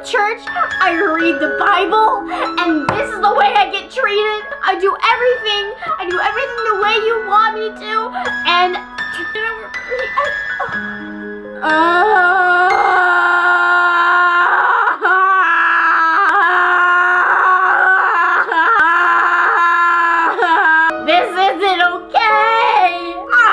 church, I read the Bible, and this is the way I get treated. I do everything the way you want me to, and this isn't okay.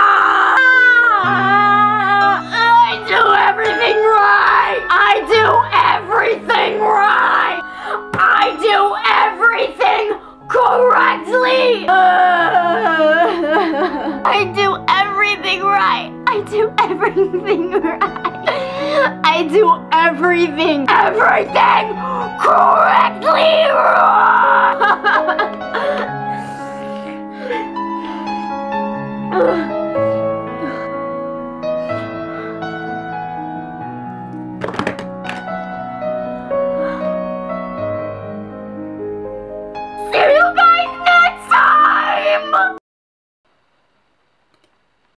I do everything right. I do everything right. I do everything correctly. I do everything right. I do everything right. I do everything correctly right.